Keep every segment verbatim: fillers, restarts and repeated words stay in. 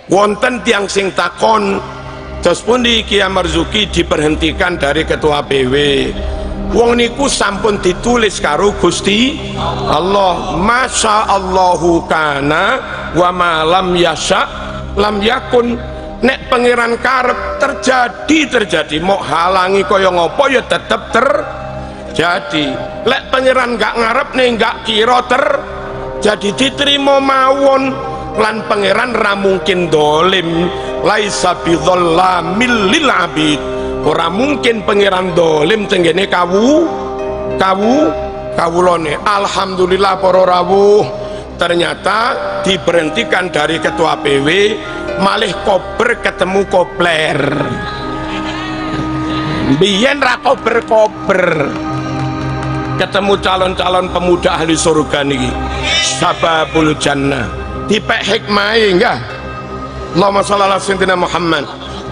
Wonten tiang sing takon, terus pundi Kiai Marzuki diberhentikan dari ketua P W. Wong niku sampun ditulis karo Gusti Allah, masya Allahu kana wa ma lam yasha lam yakun. Nek pangeran karep terjadi terjadi, mau halangi kaya ngopo ya tetep terjadi. Lek pangeran gak ngarep nih gak kira terjadi, diterima mawon. Lan pangeran ra mungkin dolim, laisa bidzalamil lil abid. Ora mungkin pangeran dolim tenggene kawu kawu kawulane. Alhamdulillah para rawuh, ternyata diberhentikan dari ketua P W, malih kober ketemu kopler. Biyen ra kober-kober, ketemu calon-calon pemuda ahli surga niki, sababul jannah, dipek hikmahe enggak. Allahumma shalli ala sayyidina Muhammad.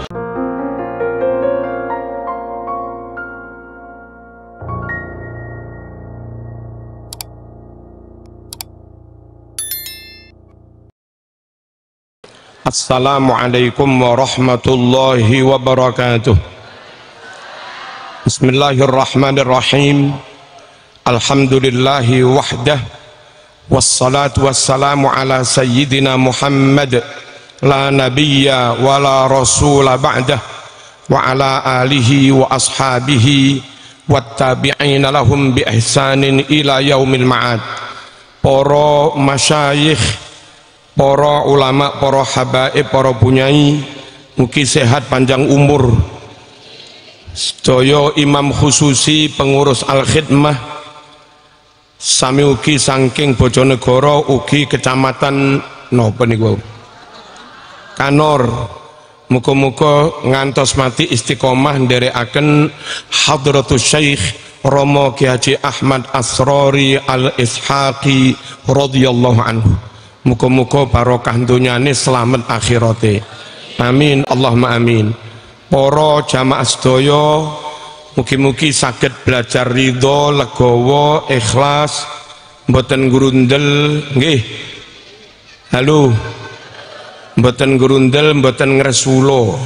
Assalamualaikum warahmatullahi wabarakatuh. Bismillahirrahmanirrahim. Alhamdulillahi wahdah, wassalatu wassalamu ala sayyidina Muhammad, la nabiyya wa la rasula ba'dah, wa ala alihi wa ashabihi wattabi'ina lahum bi ihsanin ila yaumil ma'ad. Para masyayikh, para ulama, para habaib, para bunyai, mugi sehat panjang umur. Sedaya imam khususi pengurus al-khidmah, sami ugi saking Bojonegoro, ugi kecamatan napa niku Kanor, muga-muga ngantos mati istiqomah nderekaken hadratus Syekh Romo Ki Haji Ahmad Asrori Al-Ishaqi radhiyallahu anhu. Muga-muga barokah dunyane selamat akhirate. Amin Allahumma amin. Para jamaah sedaya, mugi-mugi saged belajar ridho, legowo, ikhlas, mboten grundel nggih. Halo. Mboten grundel, mboten ngresulo.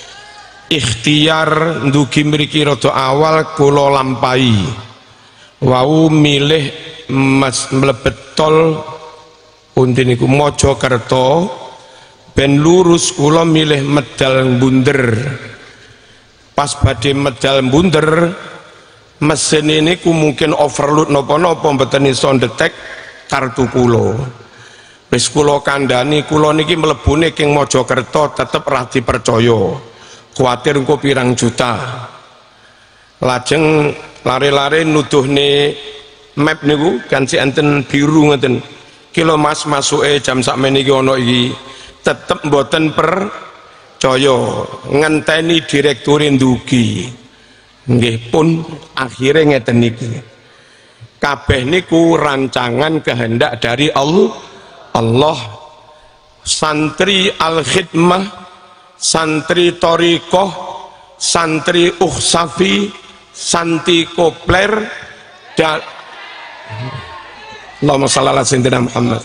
Ikhtiar ndugi mriki rada awal kula lampahi. Wau milih mas mlebet tol pundi niku Mojokerto, ben lurus kula milih medal bunder. Pas badhe medal bunder, mesin ini ku mungkin overload nopo-nopo, mboten iso ndetek kartu kula. Wis kula kandhani, kula niki mlebune king Mojokerto tetep ra dipercaya, kuwatir engko pirang juta. Lajeng lare-lare nuduhne map niku kan si enten biru ngoten. Kilo mas masuke jam sakmene iki ana iki, tetep mboten percaya, ngenteni direktur ndugi. Nggih pun akhire ngeten niki. Kabeh niku rancangan kehendak dari Allah. Allah. Santri al-khidmah, santri thariqah, santri ukhsafi, santri kopler dan Allahumma shalli ala sayyidina Muhammad.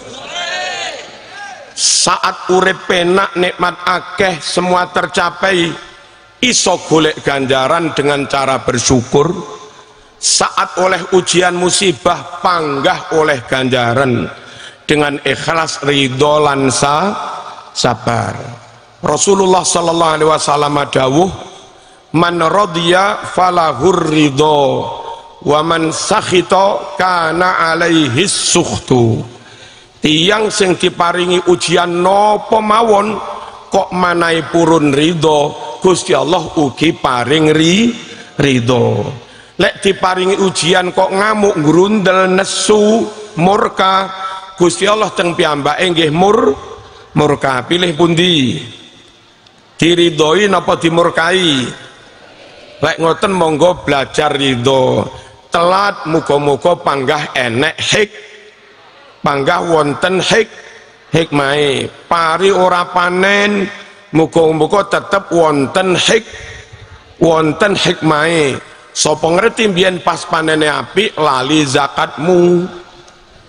Saat urip penak, nikmat akeh, semua tercapai, iso golek ganjaran dengan cara bersyukur. Saat oleh ujian musibah, panggah oleh ganjaran dengan ikhlas, ridho lan sabar. Rasulullah sallallahu alaihi wasallam dawuh, man radhiya falahur ridho, waman sakhita kana alaihi sukhtu. Tiang sing diparingi ujian nopo mawon kok manai purun ridho, Gusti Allah ugi paring ri ridho. Lek diparingi ujian kok ngamuk, grundel, nesu, murka, Gusti Allah teng piyambake nggih mur murka. Pilih pundi? Diridhoi napa dimurkai? Lek ngoten monggo belajar ridho. Telat muga-muga panggah enek hik, panggah wonten hik hikmahe. Pari ora panen, muga-muga tetep wonten hik, wonten hikmahe. Sapa ngerti mbiyen pas panene apik lali zakatmu.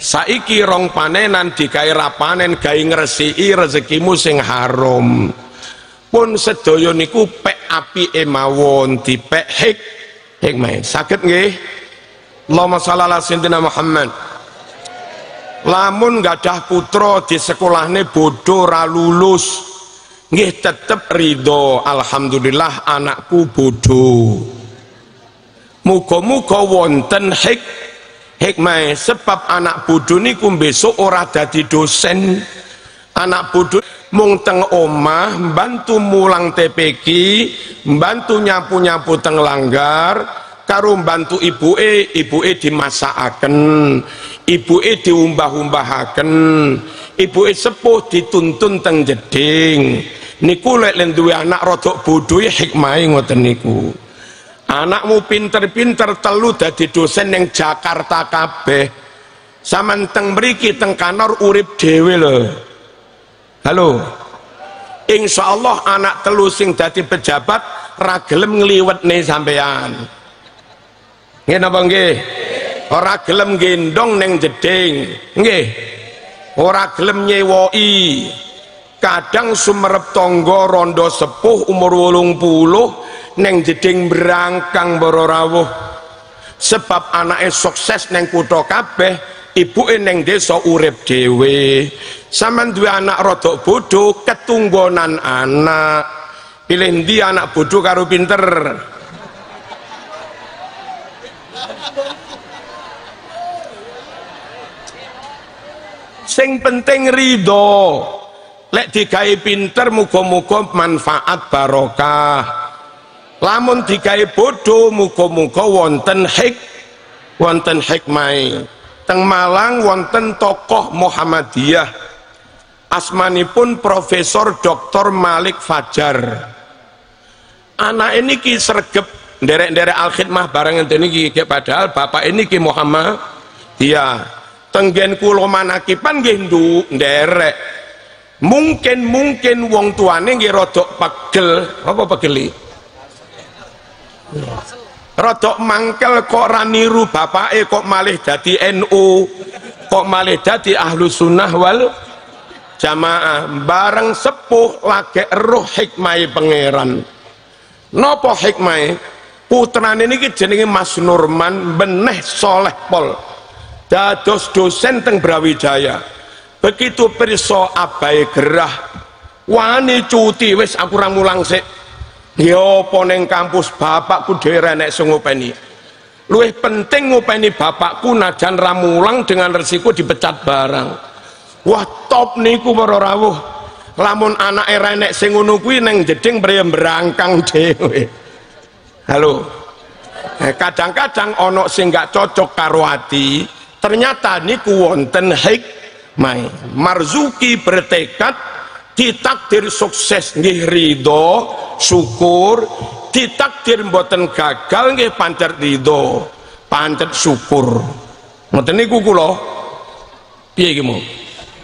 saiki rong panenan digawe rapanen gawe ngresiki rezekimu sing haram pun sedaya niku pek apike mawon dipek hik hikmah saged nggih Allahumma shalli ala sayyidina Muhammad. Lamun gadah putra di sekolahne bodoh ra lulus nggih tetep ridho alhamdulillah anakku bodoh muga-muga wonten hik hikmah sebab anak bodoh niku besok ora dadi dosen anak bodoh mung teng omah mbantu mulang T P Q mbantu nyapu-nyapu teng langgar karo mbantu ibuke ibuke dimasakaken ibuke diumbah-umbahaken ibuke sepuh dituntun teng jeding niku lek duwe anak rodok bodoh hikmahe ngoten niku anakmu pinter-pinter telu dadi dosen ning Jakarta kabeh sampean teng mriki teng kantor urip dhewe lho halo insyaallah anak telu sing dadi pejabat ra gelem ngliwetne sampean nggih napa nggih ora gelem gendong ning jeding nggih ora gelem nyewoki kadang sumerep tangga rondo sepuh umur wolung puluh neng jeding berangkang boro rawuh sebab anake sukses neng kutha kabeh ibuke neng desa urip dhewe sampean duwe anak rodok bodoh ketunggonan anak pilih ndi anak bodoh karo pinter sing penting ridho lek digawe pinter muga-muga manfaat barokah lamun digawe bodoh muga-muga wonten hik wonten hikmah teng Malang wonten tokoh Muhammadiyah asmanipun Profesor Doktor Malik Fajar anak ini ki sregep nderek-nderek al-khidmah bareng ngene iki padahal bapak ini ki Muhammadiyah tenggen kula manakipan nggih nduk nderek mungkin mungkin wong tuane nggih rodok pegel apa pegeli rodok mangkel kok ra niru bapake kok malih dadi N U kok malih dadi ahlu sunnah wal jamaah bareng sepuh lagi roh hikmahe pangeran napa hikmahe putrane niki jenenge Mas Nurman beneh soleh pol dados dosen teng Brawijaya begitu pirsa abahe gerah wani cuti wis aku ra mulang sik ya apa ning kampus bapakku dhewe nek sing ngopeni luwih penting ngopeni bapakku najan ra mulang dengan resiko dipecat barang wah top niku para rawuh lamun anake ra nek sing ngono kuwi ning jeding brangkang dhewe halo kadang-kadang ana sing gak cocok karo ati ternyata niku wonten hikmah marzuki bertekad ditakdir sukses nggih ridho syukur ditakdir mboten gagal nggih pancet ridho pancet syukur ngoten niku kula piye iki mau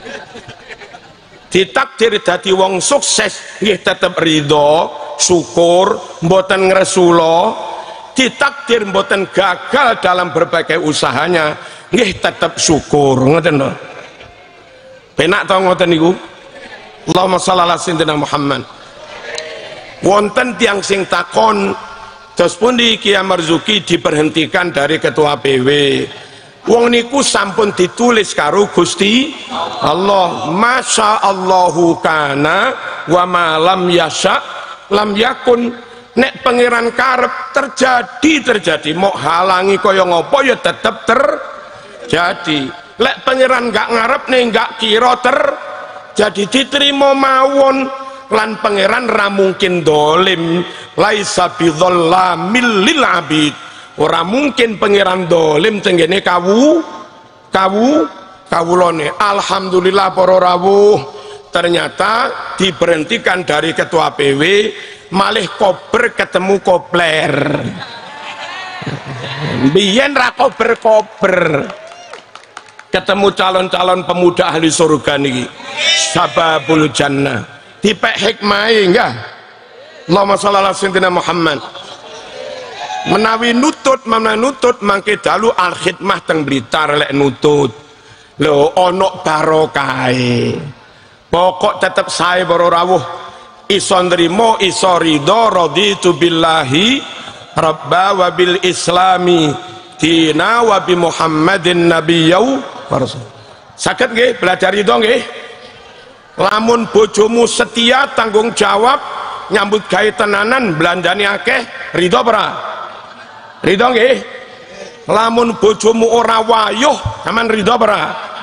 ditakdir dadi wong sukses nggih tetep ridho syukur mboten ngresula ditakdir mboten gagal dalam berbagai usahanya nggih tetep syukur ngoten lho penak ta ngoten niku Allahumma shalli ala sayyidina Muhammad wonten tiang sing takon terus pundi Kiai Marzuki diberhentikan dari ketua P W wong niku sampun ditulis karo Gusti Allah masya Allahu kana wa ma lam yasha lam yakun nek pangeran karep terjadi terjadi mau halangi kaya ngopo ya tetep terjadi lek pangeran gak ngarep nih gak kira terjadi diterima mawon lan pangeran ra mungkin dolim laisa bidzallamil lil abid ora mungkin pangeran dolim tenggene kawu kawu kawulane alhamdulillah para rawuh ternyata diberhentikan dari ketua P W malih kober ketemu kopler biyen ra kober-kober ketemu calon-calon pemuda ahli surga niki sababul jannah dipek hikmahe enggak Allahumma shalli ala sayyidina Muhammad menawi nutut menawi nutut mangke dalu al khidmah teng Blitar lek nutut lho onok barokai pokok tetep saya baru rawuh iso nrimo iso ridho raditu billahi rabba wa bil islami dina wa bi muhammadin nabiyyu wa rasul. Saged nggih belajar ridho nggih? Lamun bojomu setia tanggung jawab nyambut gawe tenanan belandani akeh ridho ora? Ridho nggih? Lamun bojomu ora wayuh sampean ridho ora?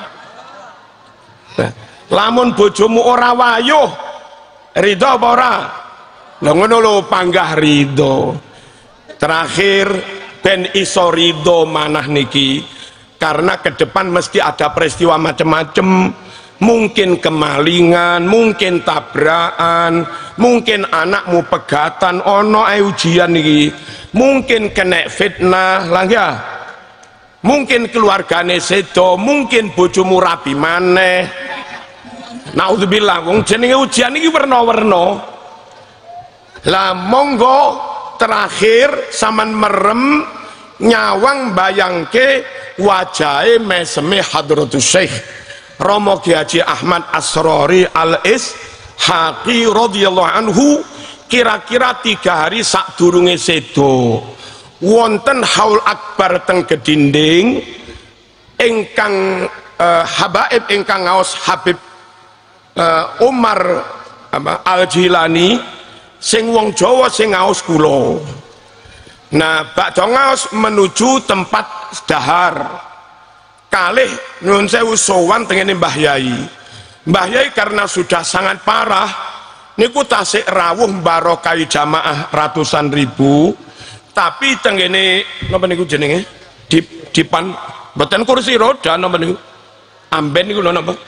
Lamun bojomu ora wayuh ridho apa ora? Lha ngono lho panggah ridho. Terakhir ben iso ridho manah niki karena ke depan mesti ada peristiwa macam-macam, mungkin kemalingan, mungkin tabrakan, mungkin anakmu pegatan ono ae ujian niki, mungkin kena fitnah lah ya, mungkin keluargane sedo, mungkin bojomu rabi maneh. Naudzubillah, wong jenenge ujian iki werna-werna. Lah monggo terakhir saman merem nyawang bayangke wajahe meseme Hadratus Syekh Romo Ki Haji Ahmad Asrori Al-Ishaqi radhiyallahu anhu kira-kira tiga hari sakdurunge sedo wonten haul akbar teng Kedinding ingkang uh, habaib ingkang ngaos Habib uh, Umar Al-Jilani sing wong Jawa sing ngaos kula. Nah bakda ngaos menuju tempat dahar kalih nyuwun sewu sowan tengene Mbah Yai. Mbah Yai karena sudah sangat parah niku tasik rawuh barokai jamaah ratusan ribu, tapi tengene napa niku jenenge dip dipan mboten kursi roda napa niku amben niku lho napa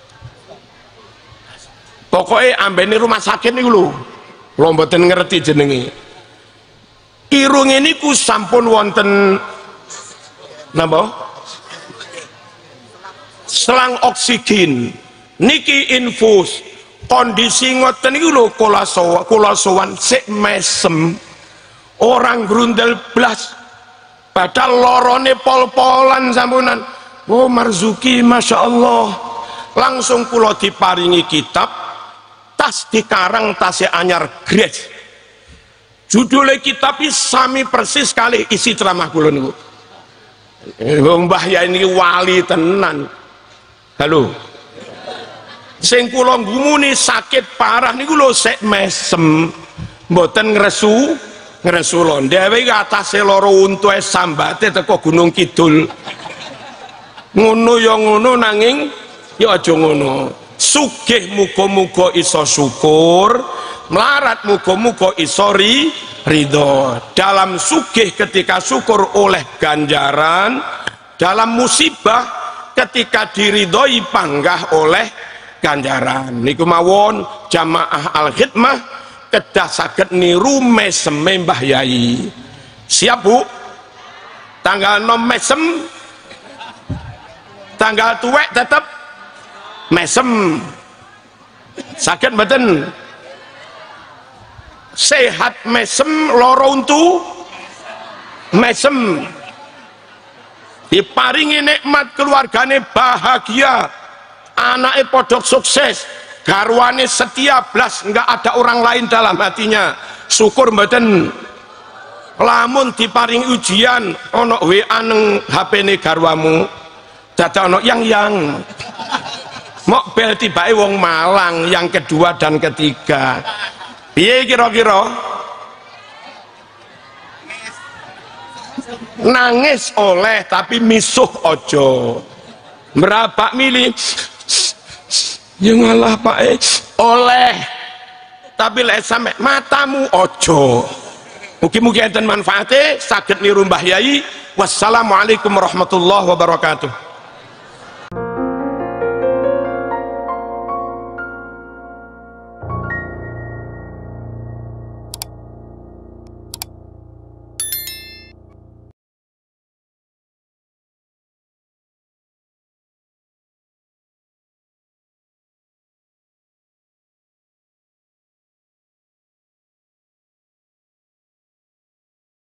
pokoke ambene rumah sakit niku lho lho mboten ngerti jenenge. Irung niku sampun wonten napa selang oksigen niki infus kondisi ngoten niku lho kula sowan kula sowan sik mesem orang grundel blas padahal lorone pol-polan sampunan. Oh Marzuki Masya Allah, langsung kula diparingi kitab tas dikarang tasnya anyar gres, judulnya kitab sami persis kali isi ceramah kula niku. Mbah Yai ini wali tenan. Halo, sing kula ngumuni sakit parah niku lho sek mesem mboten ngresu ngresu lho dhewe atase loro untu es sambate teko Gunung Kidul ngono ya ngono nanging ya aja ngono. Sugih muga-muga iso syukur, melarat muga-muga iso ridho. Dalam sugih ketika syukur oleh ganjaran, dalam musibah ketika diridhoi panggah oleh ganjaran. Niku mawon jamaah al-khidmah kedah saged niru meseme Mbah Yai. Siap Bu? Tanggal enam mesem, tanggal tuwek tetep mesem. Sakit mboten? Sehat mesem, loro untu mesem. Diparingi nikmat keluargane bahagia, anaknya podok sukses, garwane setia blas, nggak ada orang lain dalam hatinya. Syukur mboten? Lamun diparingi ujian ono W A neng H P ne garwamu dadak ono yang yang mok bel tibae wong Malang yang kedua dan ketiga. Piye kira-kira? Nangis oleh tapi misuh ojo. Merabak milih ya ngalah Pak eh oleh tapi lek sampe matamu ojo. Mugi-mugi enten manfaate saged niru Mbah Yai. Wassalamualaikum warahmatullahi wabarakatuh.